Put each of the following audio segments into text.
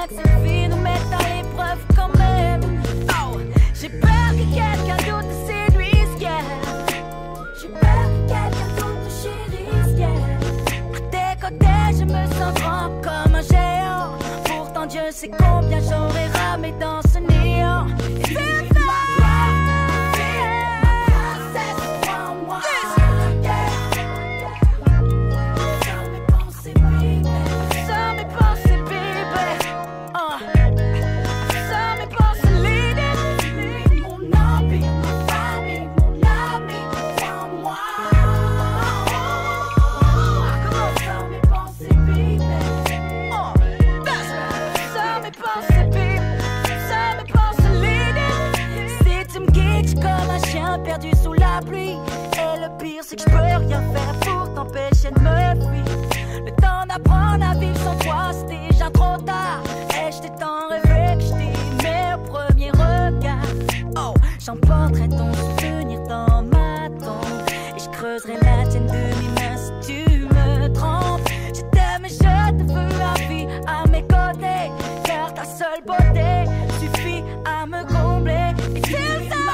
que cette vie nous mette à l'épreuve quand même. Oh, j'ai peur que quelqu'un d'autre te séduise, yeah. J'ai peur que quelqu'un d'autre te chérisse, yeah. À tes côtés, je me sens grand comme un géant. Pourtant Dieu sait combien j'aurais ramé dans ce néant. Et c'est ça. Perdu sous la pluie. Et le pire c'est que je peux rien faire pour t'empêcher de me fuir. Le temps d'apprendre à vivre sans toi c'est déjà trop tard. Et je t'ai tant rêvé que je t'ai aimé au premier regard. Oh, j'emporterai ton souvenir dans ma tombe. Et je creuserai la tienne de mes mains si tu me trompes. Je t'aime et je te veux à vie à mes côtés. Car ta seule beauté suffit à me combler. Et c'est ça.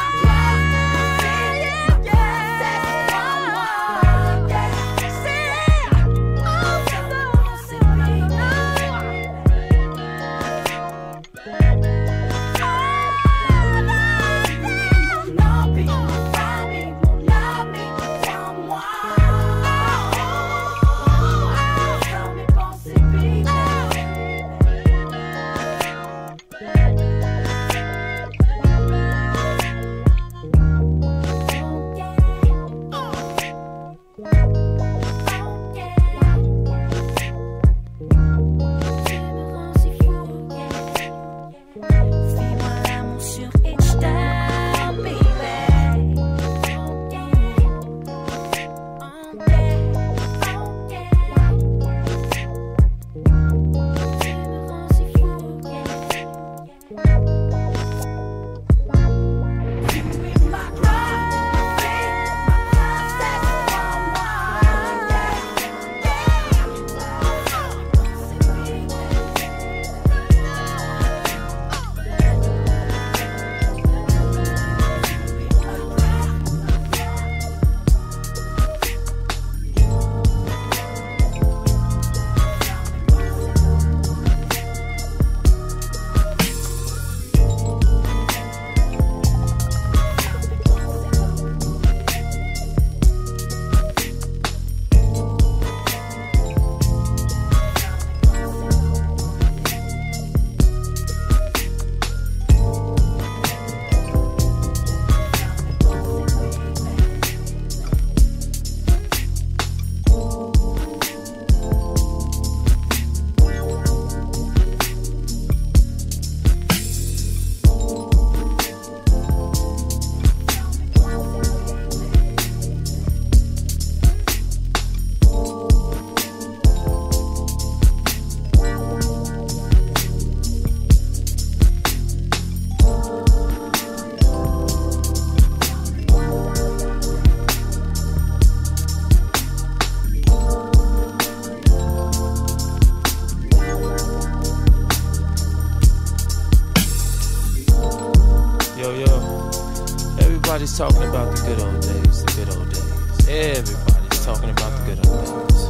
Everybody's talking about the good old days, the good old days. Everybody's talking about the good old days.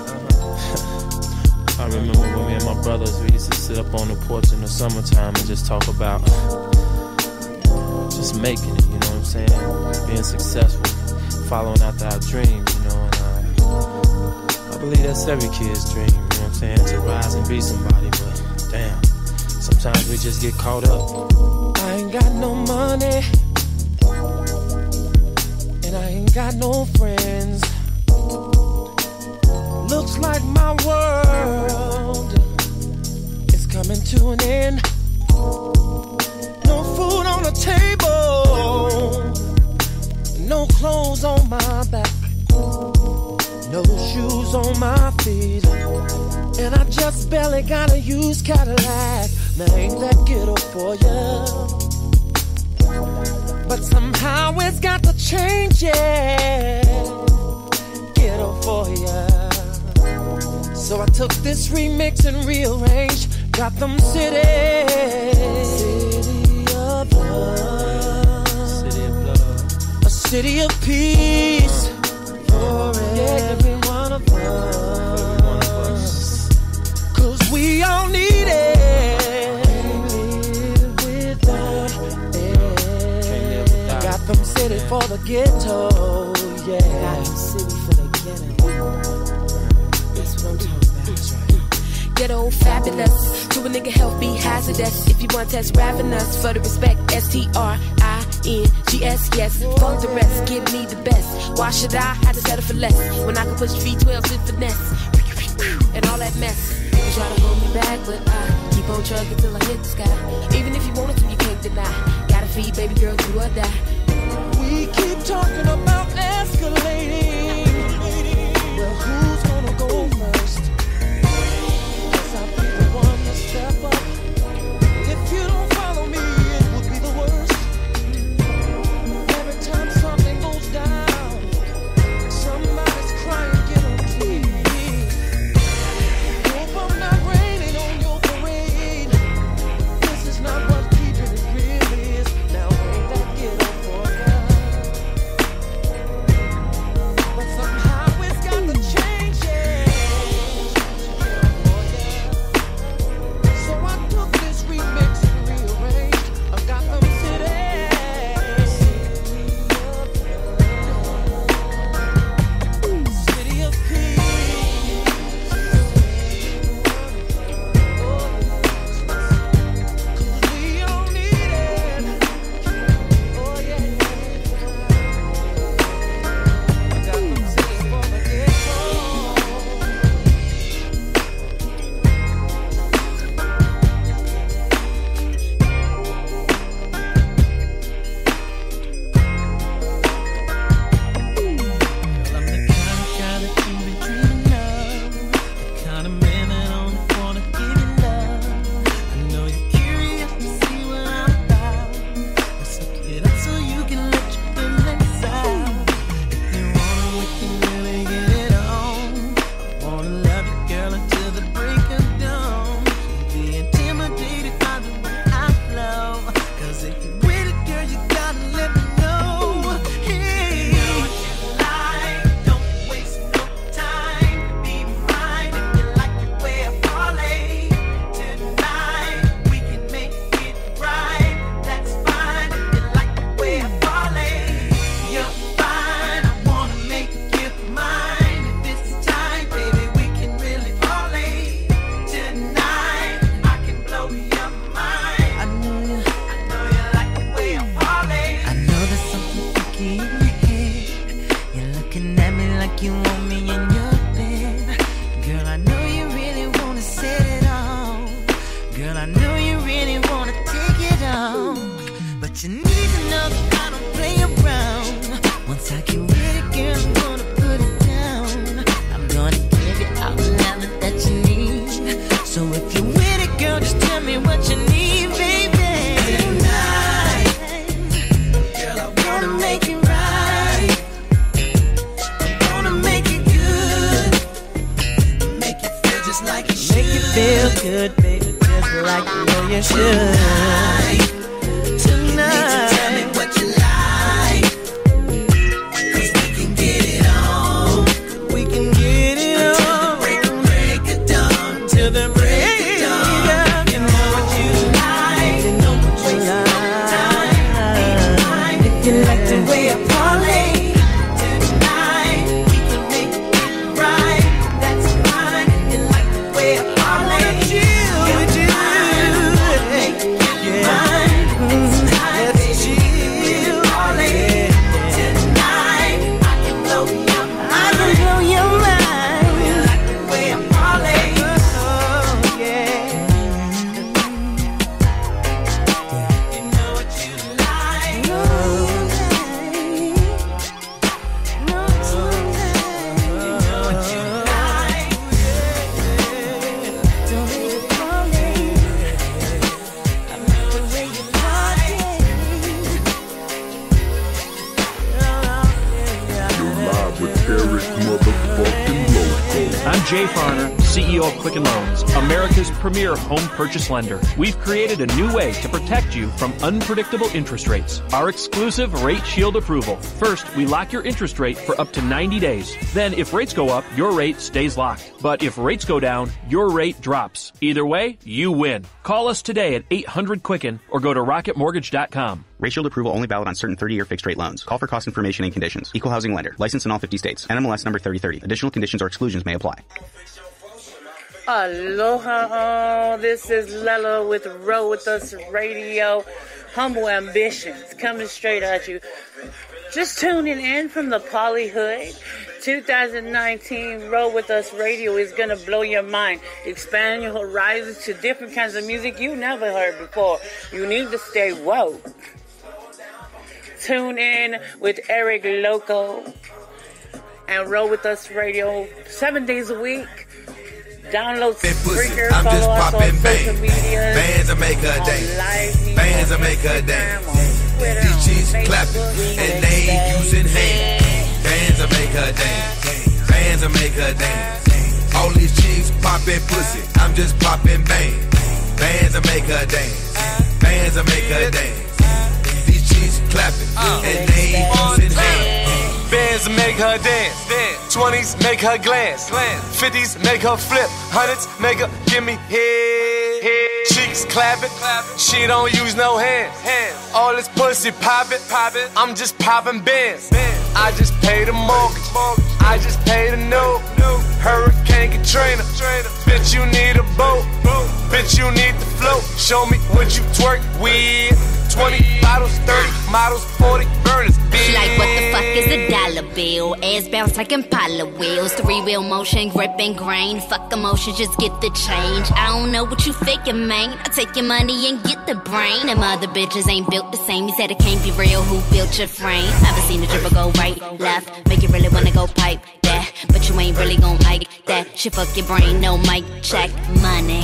I remember when me and my brothers, we used to sit up on the porch in the summertime and just talk about just making it, you know what I'm saying? Being successful, following after our dreams, you know, and I believe that's every kid's dream, you know what I'm saying? To rise and be somebody, but damn, sometimes we just get caught up. I ain't got no money, and I ain't got no friends. Looks like my world is coming to an end. No food on the table, no clothes on my back, no shoes on my feet, and I just barely got a used Cadillac. Now ain't that ghetto for ya? But somehow it's got to change, yeah. Ghetto for ya. So I took this remix and rearranged, Gotham City. City of love. City of love. A city of peace. For every one of us. 'Cause we all need it. Can't live without it. Gotham City for the ghetto. Yeah. Gotham City for the ghetto. That's what I'm talking about. That's right. Ghetto fabulous. To a nigga health be hazardous. If you want test ravenous for the respect, STRINGS, yes. Fuck the rest, give me the best. Why should I have to settle for less when I can push V12 with finesse and all that mess? You try to hold me back, but I keep on trucking till I hit the sky. Even if you wanted to, you can't deny. Gotta feed, baby girl, do or die. We keep talking about escalating. Well, who's gonna go first? Guess I'll be the one to step up. If you don't follow me, it would be the worst. Every time something goes down, somebody's crying, get on TV. Hope I'm not raining on your parade. This is not what keeping it real is. Now ain't that ghetto for ya? But somehow it's got to change, yeah. So I took this remix and rearranged. I got them City. City of peace. 'Cause we all need it. Oh yeah, I got them City for the ghetto. I'm the kind of guy that you've been dreaming of. The kind of man that only wanna give you love. I know you're curious to see what I'm about. Let's look it up so you can let your feelings out. If you wanna, we can really get it on. I wanna love you, girl, until the break of dawn. Don't be intimidated by the way I flow. 'Cause if you're with it, girl, you gotta let me know. Hey, don't waste no time. Be mine if you like the way I parlay. Tonight we can make it right. That's fine if you like the way I parlay. You're fine, I wanna make you mine. If it's time, baby, we can really parlay. Tonight I can blow your mind. I know you like the way I parlay. I know there's something funky in your head. You're looking at me like you want me in your bed. Girl, I know you really wanna set it on. Girl, I know you really wanna take it on. But you need to know that I don't play around. Once I get with it, girl, I'm gonna put it down. I'm gonna give you all the love that you need. So if you're with it, girl, just tell me what you need, baby. Tonight, girl, I wanna make it right. I wanna make it good. Make you feel just like you should. Make you feel good, baby, just like you know you should. Tonight, tell me what you like. 'Cause we can get it on. We can get it on. Break it down. Till the break of dawn. You know what you like. You know what you like. If you like the way I parlay. Tonight we can make it right. That's fine. If you like the way I parlay. With you. Yeah. CEO of Quicken Loans, America's premier home purchase lender. We've created a new way to protect you from unpredictable interest rates. Our exclusive Rate Shield approval. First, we lock your interest rate for up to 90 days. Then, if rates go up, your rate stays locked. But if rates go down, your rate drops. Either way, you win. Call us today at 800-QUICKEN or go to rocketmortgage.com. Rate Shield approval only valid on certain 30-year fixed-rate loans. Call for cost information and conditions. Equal housing lender. Licensed in all 50 states. NMLS number 3030. Additional conditions or exclusions may apply. Aloha, this is Lella with Roll With Us Radio. Humble Ambitions coming straight at you. Just tuning in from the Polyhood. 2019 Roll With Us Radio is going to blow your mind. Expand your horizons to different kinds of music you never heard before. You need to stay woke. Tune in with Eric Loco and Roll With Us Radio 7 days a week. Download Spreaker, follow us on social media. Bands will make her dance. Bands will make her dance. These cheeks clapping and they ain't using hands. Bands will make her dance. Bands will make her dance. All these cheeks popping pussy. I'm just popping bang. Bands will make her dance. Bands will make her dance. These cheeks clapping and they ain't using hands. Bands make her dance. 20s make her glance. 50s make her flip. 100s make her give me head. Cheeks clapping. She don't use no hands. All this pussy popping. I'm just popping bands. I just paid the mortgage. I just paid a note. Hurricane Katrina. Bitch, you need a boat. Bitch, you need the float. Show me what you twerk with. 20 bottles, 30 models, 40 burners. She like, what the fuck is a dollar bill? Ass bounce like Impala wheels. 3-wheel motion, grip and grain. Fuck emotion, just get the change. I don't know what you faking, man. I take your money and get the brain. Them other bitches ain't built the same. You said it can't be real. Who built your frame? Never seen a dribble go right, left. Make you really wanna go pipe that. But you ain't really gon' like that. Shit fuck your brain, no mic check. Money.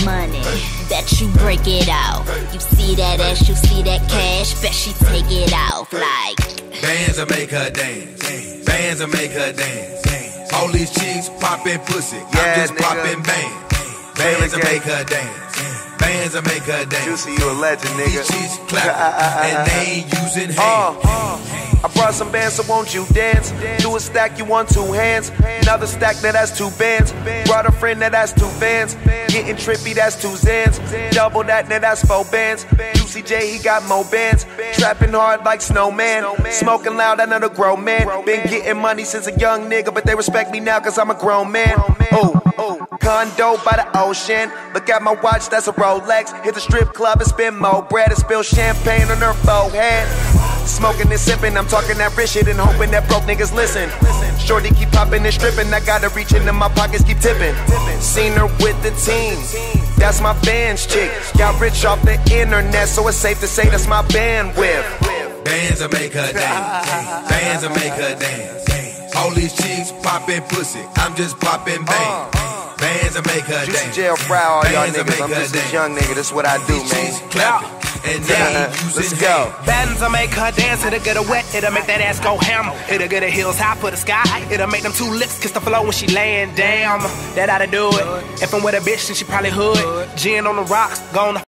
Bet you break it out. You see that ass, you see that cash. Bet she take it off like. Bands will make her dance. Bands will make her dance. All these cheeks popping pussy. I'm just popping bang. Bands will make her dance. Bands will make her dance. Juicy, you a legend, nigga. These cheeks clapping and they ain't using hands. I brought some bands, so won't you dance? Do a stack, you want 2 hands. Another stack, that has 2 bands. Brought a friend, that has 2 bands. Getting trippy, that's 2 Zans. Double that, that's 4 bands. Juicy J, he got more bands. Trapping hard like Snowman. Smoking loud, another grown man. Been getting money since a young nigga, but they respect me now cause I'm a grown man. Oh, condo by the ocean. Look at my watch, that's a Rolex. Hit the strip club and spend more bread and spill champagne on her forehead. Smoking and sipping, I'm talking that rich shit and hoping that broke niggas listen. Shorty keep popping and stripping, I gotta reach into my pockets, keep tipping. Seen her with the team, that's my band's chick. Got rich off the internet, so it's safe to say that's my bandwidth. Bands will make her dance. Bands will make her dance. All these cheeks popping pussy, I'm just popping bang. Bands will make her dance. Jail fry all y'all niggas, I'm just this young nigga, that's what I do, man. And let's go. Bands will make her dance, it'll get her wet, it'll make that ass go hammer. It'll get her heels high for the sky, it'll make them 2 lips kiss the floor when she laying down. That oughta do it. If I'm with a bitch, then she probably hood. Gin on the rocks, gonna